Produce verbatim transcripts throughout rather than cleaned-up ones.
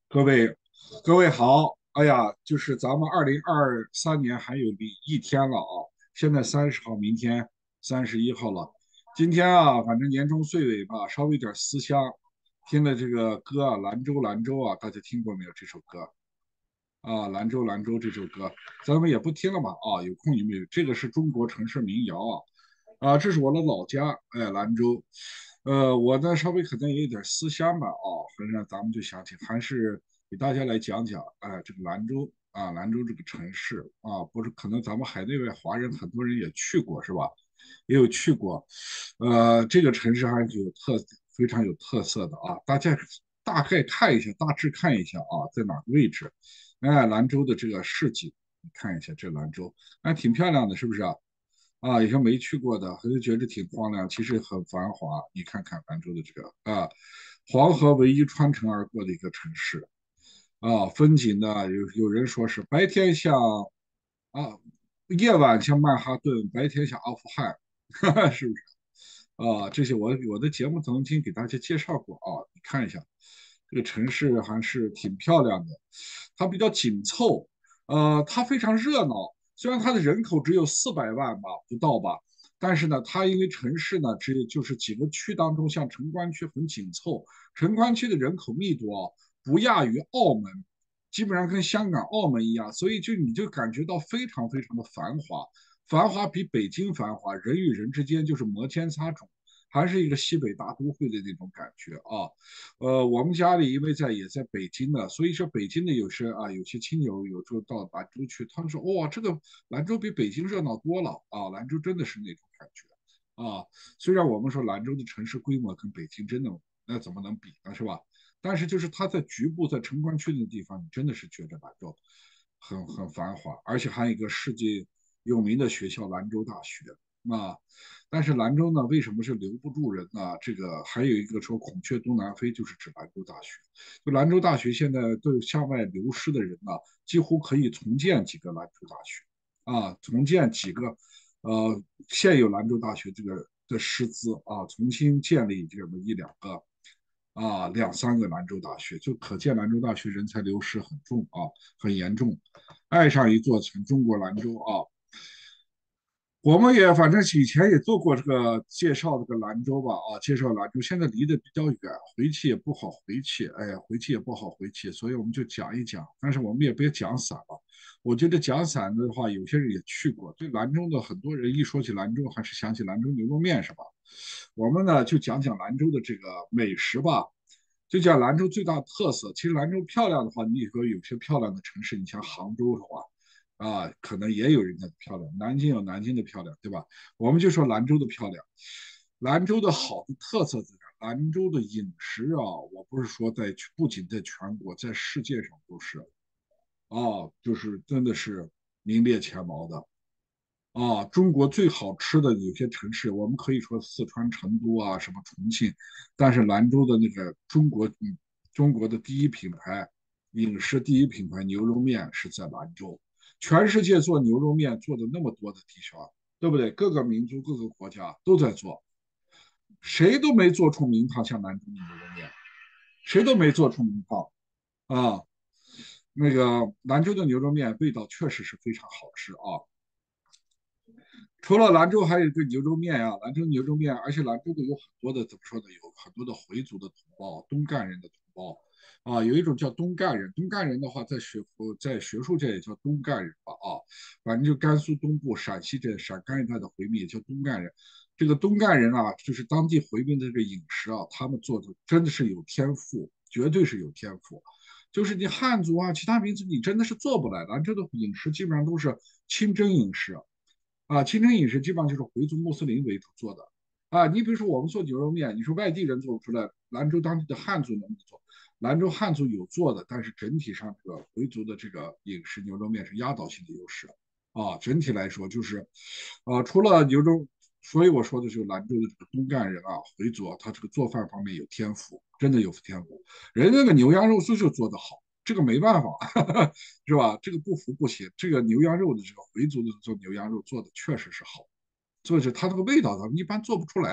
各位，各位好！哎呀，就是咱们二零二三年还有一一天了啊，现在三十号，明天三十一号了。今天啊，反正年终岁尾吧，稍微有点思乡。听的这个歌啊，《兰州兰州》啊，大家听过没有？这首歌啊，《兰州兰州》这首歌，咱们也不听了吧？啊，有空有没有？这个是中国城市民谣啊。啊，这是我的老家，哎，兰州。呃，我呢稍微可能也有点思乡吧，啊，反正咱们就想起，还是给大家来讲讲，哎，这个兰州啊，兰州这个城市啊，不是可能咱们海内外华人很多人也去过，是吧？也有去过，呃，这个城市还是有特非常有特色的啊，大家大概看一下，大致看一下啊，在哪个位置？哎，兰州的这个市景，你看一下这兰州，还挺漂亮的，是不是啊？啊，有些没去过的，还是觉得挺荒凉，其实很繁华。你看看兰州的这个啊，黄河唯一穿城而过的一个城市啊，风景呢，有有人说是白天像啊，夜晚像曼哈顿，白天像阿富汗，是不是？啊，这些我我的节目曾经给大家介绍过啊，你看一下，这个城市还是挺漂亮的，它比较紧凑，呃，它非常热闹。虽然它的人口只有四百万吧，不到吧，但是呢，它因为城市呢，只有就是几个区当中，像城关区很紧凑，城关区的人口密度啊，不亚于澳门，基本上跟香港、澳门一样，所以就你就感觉到非常非常的繁华。繁华比北京繁华，人与人之间就是摩天擦踵，还是一个西北大都会的那种感觉啊。呃，我们家里因为在也在北京呢，所以说北京的有些啊，有些亲友有时候到兰州去，他们说哇，这个兰州比北京热闹多了啊，兰州真的是那种感觉啊。虽然我们说兰州的城市规模跟北京真的那怎么能比呢，是吧？但是就是它在局部在城关区的地方，你真的是觉得兰州很很繁华，而且还有一个世界有名的学校兰州大学啊。但是兰州呢，为什么是留不住人呢？这个还有一个说孔雀东南飞，就是指兰州大学。就兰州大学现在都向外流失的人呢，几乎可以重建几个兰州大学啊，重建几个呃现有兰州大学这个的师资啊，重新建立这么一两个啊两三个兰州大学，就可见兰州大学人才流失很重啊，很严重。爱上一座城，中国兰州啊，我们也反正以前也做过这个介绍这个兰州吧，啊，介绍兰州，现在离得比较远，回去也不好回去，哎呀，回去也不好回去，所以我们就讲一讲，但是我们也别讲散了。我觉得讲散的话，有些人也去过，对兰州的很多人一说起兰州，还是想起兰州牛肉面，是吧？我们呢就讲讲兰州的这个美食吧，就讲兰州最大的特色。其实兰州漂亮的话，你说有些漂亮的城市，你像杭州的话，啊，可能也有人家的漂亮，南京有南京的漂亮，对吧？我们就说兰州的漂亮，兰州的好的特色在哪？兰州的饮食啊，我不是说在不仅在全国，在世界上都是啊，就是真的是名列前茅的。啊，中国最好吃的有些城市，我们可以说四川成都啊，什么重庆，但是兰州的那个中国，嗯，中国的第一品牌饮食第一品牌牛肉面是在兰州。全世界做牛肉面做的那么多的地方，对不对？各个民族、各个国家都在做，谁都没做出名堂像兰州的牛肉面，谁都没做出名堂啊。那个兰州的牛肉面味道确实是非常好吃啊。除了兰州，还有一个牛肉面呀、兰州牛肉面，而且兰州的有很多的怎么说呢？有很多的回族的同胞，东干人的同胞啊，有一种叫东干人，东干人的话，在学在学术界也叫东干人吧啊，反正就甘肃东部、陕西这陕甘一带的回民也叫东干人。这个东干人啊，就是当地回民的这个饮食啊，他们做的真的是有天赋，绝对是有天赋。就是你汉族啊，其他民族你真的是做不来。兰州的饮食基本上都是清真饮食，啊，清真饮食基本上就是回族穆斯林为主做的啊。你比如说我们做牛肉面，你说外地人做不出来，兰州当地的汉族能不能做？兰州汉族有做的，但是整体上这个回族的这个饮食牛肉面是压倒性的优势啊。整体来说就是，呃，除了牛肉，所以我说的就是兰州的这个东干人啊，回族啊，他这个做饭方面有天赋，真的有天赋，人家那个牛羊肉就是做的好。这个没办法，是吧？这个不服不行。这个牛羊肉的这个回族的做牛羊肉做的确实是好，做的是它这个味道咱们一般做不出来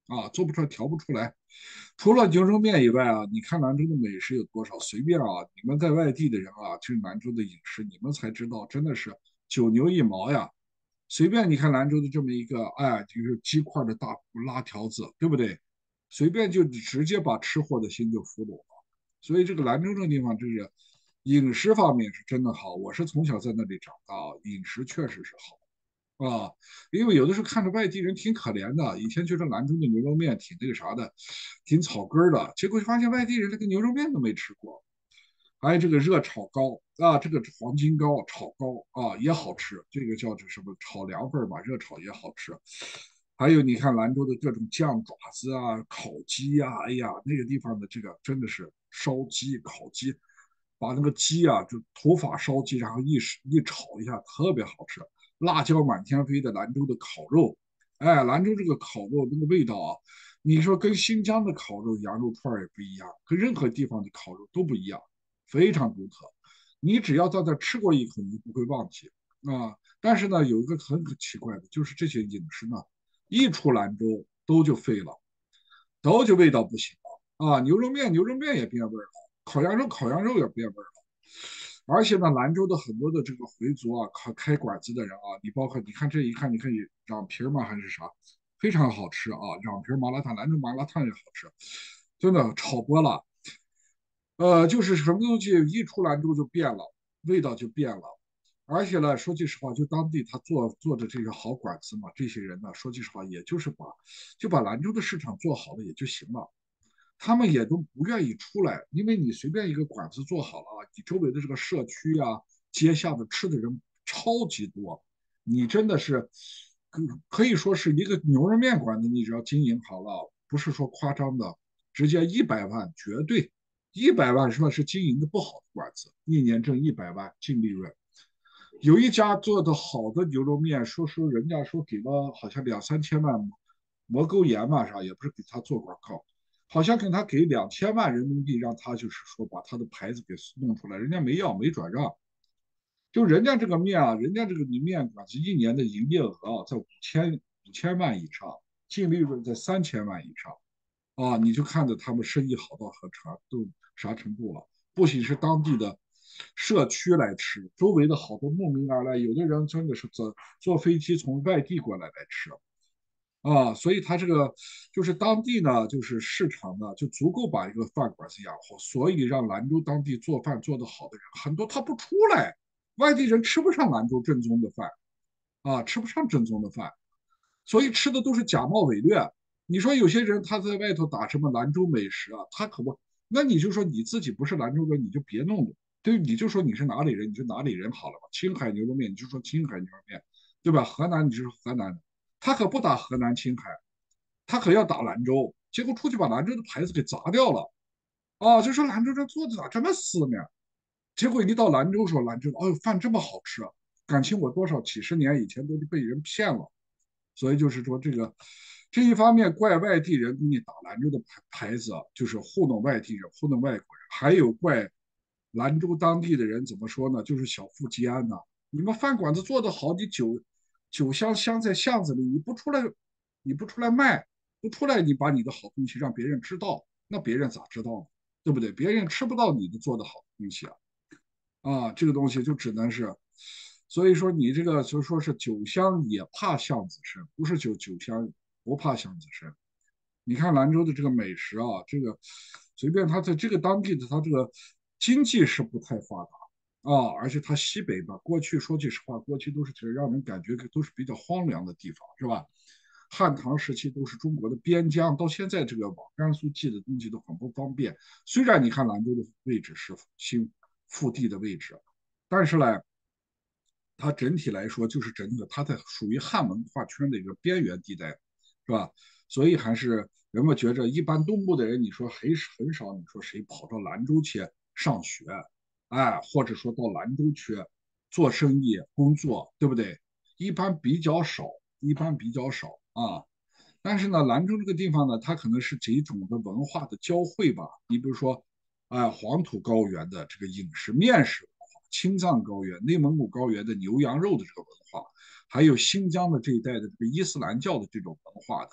啊，做不出来，调不出来。除了牛肉面以外啊，你看兰州的美食有多少？随便啊，你们在外地的人啊，去兰州的饮食，你们才知道，真的是九牛一毛呀。随便你看兰州的这么一个，哎，就是鸡块的大拉条子，对不对？随便就直接把吃货的心就俘虏了。所以这个兰州这个地方，这是饮食方面是真的好。我是从小在那里长大，饮食确实是好。啊，因为有的时候看着外地人挺可怜的，以前觉得兰州的牛肉面挺那个啥的，挺草根儿的，结果发现外地人这个牛肉面都没吃过。还有这个热炒糕啊，这个黄金糕炒糕啊也好吃，这个叫这什么炒凉粉吧，热炒也好吃。还有你看兰州的各种酱爪子啊、烤鸡啊，哎呀，那个地方的这个真的是烧鸡、烤鸡，把那个鸡啊就头发烧鸡，然后一一炒一下，特别好吃。辣椒满天飞的兰州的烤肉，哎，兰州这个烤肉那个味道啊，你说跟新疆的烤肉、羊肉串也不一样，跟任何地方的烤肉都不一样。非常独特。你只要在这吃过一口，你不会忘记啊。但是呢，有一个很奇怪的，就是这些饮食呢，一出兰州都就废了，都就味道不行了啊。牛肉面牛肉面也变味了，烤羊肉烤羊肉也变味了。而且呢，兰州的很多的这个回族啊，开开馆子的人啊，你包括你看这一看，你可以壤皮吗还是啥，非常好吃啊。壤皮麻辣烫，兰州麻辣烫也好吃，真的炒锅了。呃，就是什么东西一出兰州就变了，味道就变了。而且呢，说句实话，就当地他做做的这个好馆子嘛，这些人呢，说句实话，也就是把就把兰州的市场做好了也就行了。他们也都不愿意出来，因为你随便一个馆子做好了啊，你周围的这个社区啊、街下的吃的人超级多，你真的是可可以说是一个牛肉面馆子，你只要经营好了，不是说夸张的，直接一百万绝对，一百万说是经营的不好的馆子，一年挣一百万净利润。有一家做的好的牛肉面，说说人家说给了好像两三千万蘑菇盐嘛啥，也不是给他做广告，好像跟他给两千万人民币，让他就是说把他的牌子给弄出来，人家没要没转让，就人家这个面啊，人家这个面馆子一年的营业额啊，在五千五千万以上，净利润在三千万以上啊，你就看着他们生意好到何程都啥程度了。不仅是当地的社区来吃，周围的好多慕名而来，有的人真的是坐坐飞机从外地过来来吃啊，所以他这个就是当地呢，就是市场呢，就足够把一个饭馆子养活，所以让兰州当地做饭做得好的人很多，他不出来，外地人吃不上兰州正宗的饭啊，吃不上正宗的饭，所以吃的都是假冒伪劣。你说有些人他在外头打什么兰州美食啊，他可不，那你就说你自己不是兰州人，你就别弄了，对，你就说你是哪里人，你就哪里人好了嘛。青海牛肉面，你就说青海牛肉面，对吧？河南你就说河南的，他可不打河南青海，他可要打兰州，结果出去把兰州的牌子给砸掉了。哦，就说兰州这做的咋这么死呢？结果一到兰州说兰州，哦，饭这么好吃啊，感情我多少几十年以前都被人骗了。所以就是说这个这一方面怪外地人给你打兰州的牌牌子，就是糊弄外地人、糊弄外国人，还有怪兰州当地的人怎么说呢？就是小富即安呐、你们饭馆子做得好，你酒酒香香在巷子里，你不出来，你不出来卖，不出来，你把你的好东西让别人知道，那别人咋知道呢？对不对？别人吃不到你的做的好东西啊。啊，这个东西就只能是，所以说你这个就说是酒香也怕巷子深，不是酒酒香不怕巷子深。你看兰州的这个美食啊，这个随便它在这个当地的它这个经济是不太发达啊，而且它西北吧，过去说句实话，过去都是让人感觉都是比较荒凉的地方，是吧？汉唐时期都是中国的边疆，到现在这个往甘肃寄的东西都很不方便。虽然你看兰州的位置是新腹地的位置，但是呢，它整体来说就是整个它在属于汉文化圈的一个边缘地带，是吧？所以还是人们觉着，一般东部的人，你说很很少，你说谁跑到兰州去上学，哎，或者说到兰州去做生意、工作，对不对？一般比较少，一般比较少啊。但是呢，兰州这个地方呢，它可能是几种的文化的交汇吧。你比如说，啊、黄土高原的这个饮食面食文化，青藏高原、内蒙古高原的牛羊肉的这个文化，还有新疆的这一带的这个伊斯兰教的这种文化的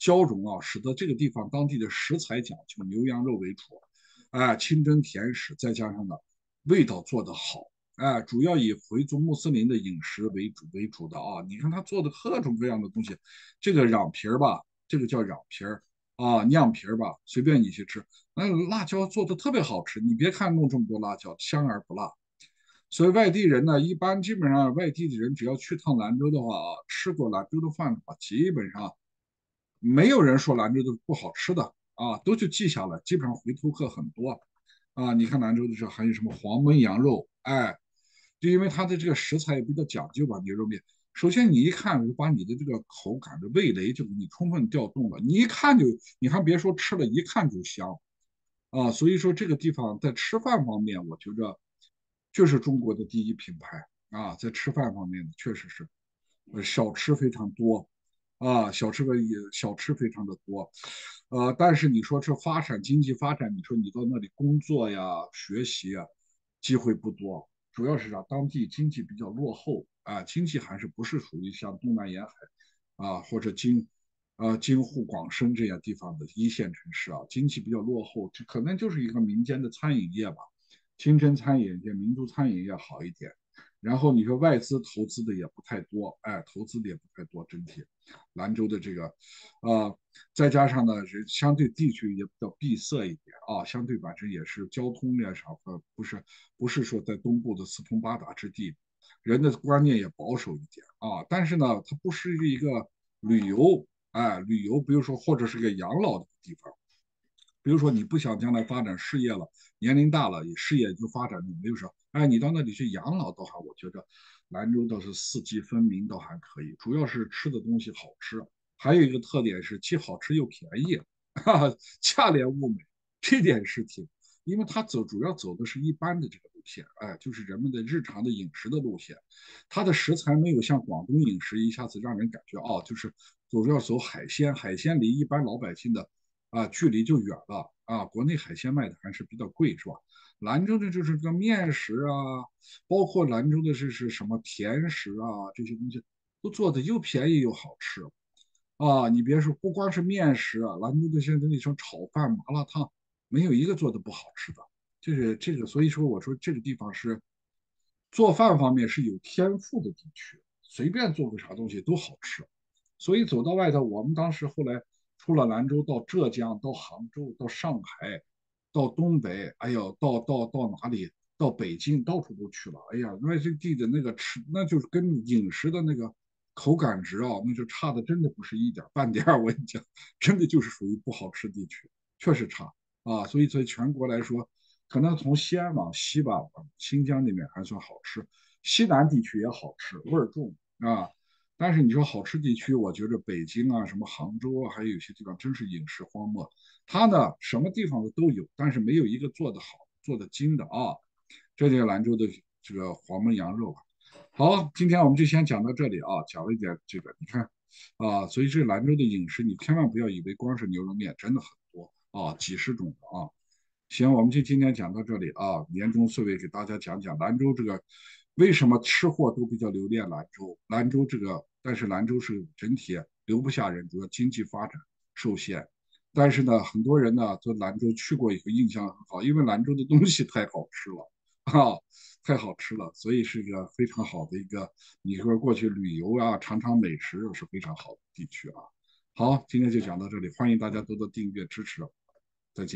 交融啊，使得这个地方当地的食材讲究牛羊肉为主，哎，清真甜食，再加上呢味道做得好，哎，主要以回族穆斯林的饮食为主为主的啊。你看他做的各种各样的东西，这个瓤皮儿吧，这个叫瓤皮儿啊，酿皮儿吧，随便你去吃，那辣椒做的特别好吃。你别看弄这么多辣椒，香而不辣。所以外地人呢，一般基本上外地的人只要去趟兰州的话啊，吃过兰州的饭的话，基本上没有人说兰州的不好吃的啊，都去记下来，基本上回头客很多啊。你看兰州的这还有什么黄焖羊肉，哎，就因为它的这个食材也比较讲究吧，牛肉面。首先你一看就把你的这个口感的味蕾就给你充分调动了，你一看就，你还别说吃了，一看就香啊。所以说这个地方在吃饭方面，我觉着就是中国的第一品牌啊，在吃饭方面确实是，呃，小吃非常多啊，小吃的也小吃非常的多，呃，但是你说这发展经济发展，你说你到那里工作呀、学习呀，机会不多，主要是啥？当地经济比较落后啊，经济还是不是属于像东南沿海啊或者京呃京沪广深这些地方的一线城市啊，经济比较落后，这可能就是一个民间的餐饮业吧。清真餐饮业、民族餐饮业好一点。然后你说外资投资的也不太多，哎，投资的也不太多，整体兰州的这个，呃，再加上呢，是相对地区也比较闭塞一点啊，相对本身也是交通呀啥的，不是不是说在东部的四通八达之地，人的观念也保守一点啊。但是呢，它不是一个旅游，哎，旅游，比如说或者是个养老的地方。比如说你不想将来发展事业了，年龄大了，事业就发展没有啥，哎，你到那里去养老的话，我觉得兰州倒是四季分明，都还可以。主要是吃的东西好吃，还有一个特点是既好吃又便宜，哈哈，价廉物美，这点是挺。因为它走主要走的是一般的这个路线，哎，就是人们的日常的饮食的路线，它的食材没有像广东饮食一下子让人感觉哦，就是主要走海鲜，海鲜离一般老百姓的啊距离就远了啊，国内海鲜卖的还是比较贵，是吧？兰州的就是这个面食啊，包括兰州的是是什么甜食啊，这些东西都做的又便宜又好吃啊。你别说，不光是面食啊，兰州的现在那种炒饭、麻辣烫，没有一个做的不好吃的。这个这个，所以说我说这个地方是做饭方面是有天赋的地区，随便做个啥东西都好吃。所以走到外头，我们当时后来出了兰州，到浙江、到杭州、到上海、到东北，哎呦，到到到哪里？到北京，到处都去了。哎呀，那这地的那个吃，那就是跟饮食的那个口感值啊，那就差的真的不是一点半点我跟你讲，真的就是属于不好吃地区，确实差啊。所以在全国来说，可能从西安往西吧，新疆那边还算好吃，西南地区也好吃，味儿重啊。但是你说好吃地区，我觉得北京啊、什么杭州啊，还有一些地方真是饮食荒漠。它呢，什么地方的都有，但是没有一个做的好、做的精的啊。这就是兰州的这个黄焖羊肉啊。好，今天我们就先讲到这里啊，讲了一点这个，你看啊，所以这兰州的饮食，你千万不要以为光是牛肉面，真的很多啊，几十种的啊。行，我们就今天讲到这里啊。年终岁尾给大家讲讲兰州这个为什么吃货都比较留恋兰州。兰州这个，但是兰州是整体留不下人，主要经济发展受限。但是呢，很多人呢在兰州去过以后印象很好，因为兰州的东西太好吃了啊，太好吃了，所以是一个非常好的一个，你说过去旅游啊，尝尝美食是非常好的地区啊。好，今天就讲到这里，欢迎大家多多订阅支持。